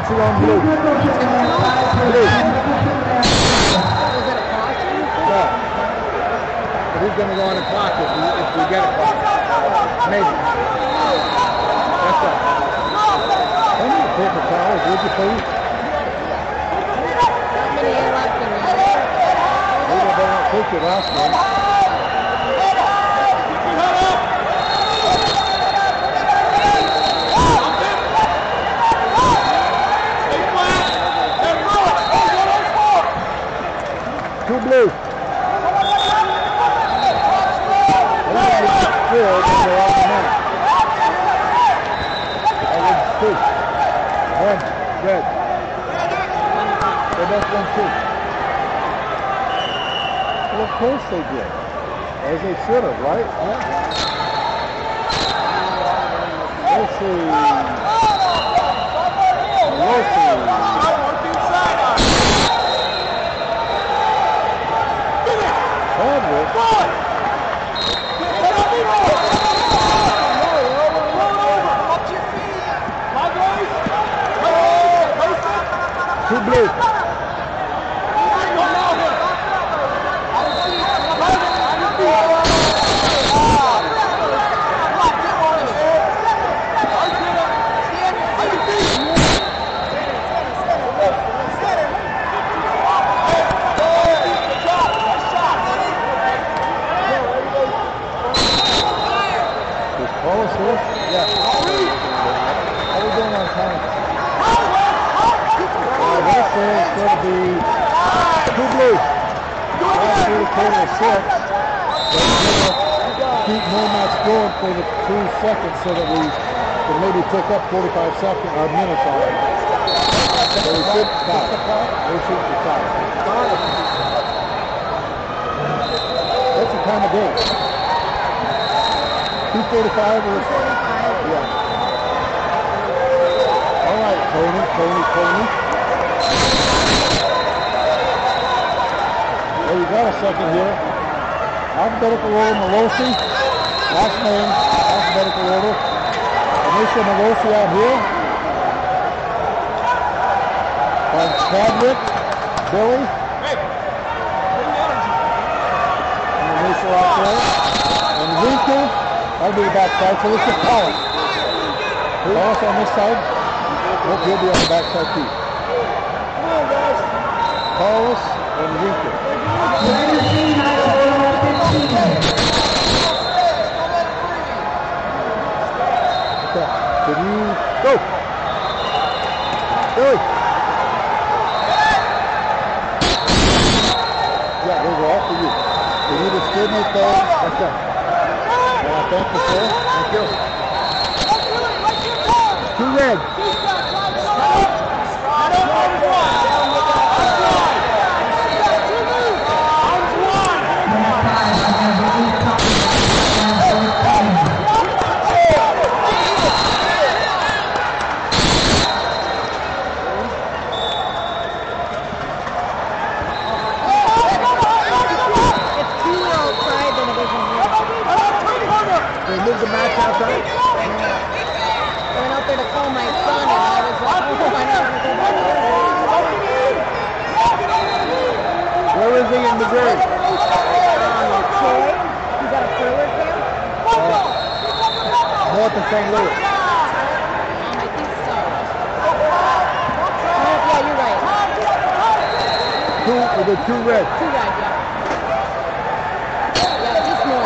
Emergency on blue. Blue. No. But he's going to go on the clock if we get a clock. Maybe. That's right. I need paper towels, would you please? How many are left in there? We don't take your last one. Two blue. Two. One. Red. So that's 1-2. Well, of course they did. As they should have, right? Let's see. Two blue. Keep Nomad scoring for the 2 seconds so that we can maybe pick up 45 seconds or minutes on it. So we should stop. We should stop. That's the time of day. 2:45 or 45. Yeah. All right, Tony. Well, you got a second here. Alphabetical order, Malosi. Last name, alphabetical order. Initial Malosi out here. And Chadwick, Billy. And initial out there. And Winkle, that'll be the backside. So this is Paulus. Paulus on this side. Hope he'll be on the backside too. Paulus and Winkle. Can you go? Billy. Yeah, those are all for you. Can you distribute those? Okay. Thank you, sir. Thank you. Two red. The match outside? I went out there to call my son and I was like, where is he in Missouri? Troy. He's got a thriller camp? North of St. Louis. I think so. Yeah, you're right. Two red. Two red, yeah. Yeah, just north.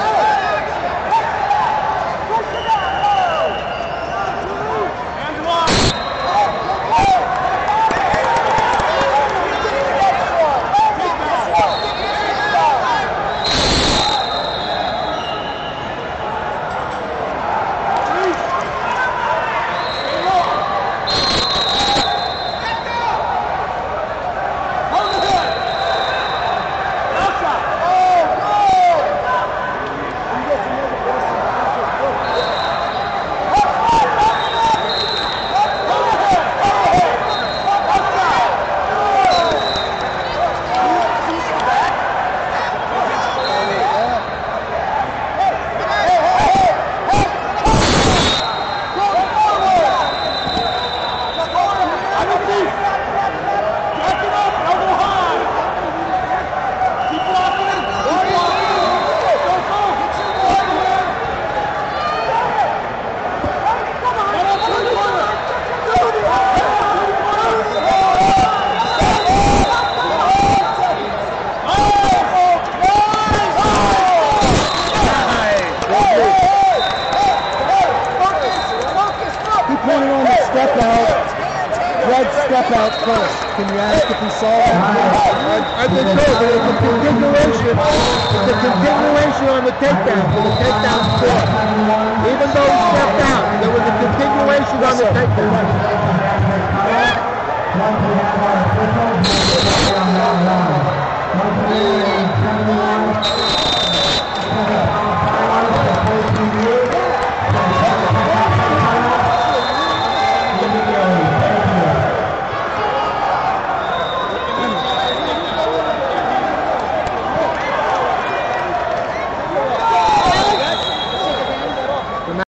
step out. Red step out first. Can you ask if he saw that? I think so, but it's a continuation. It's a continuation on the takedown for the takedown score. Even though he stepped out, there was a continuation on the takedown.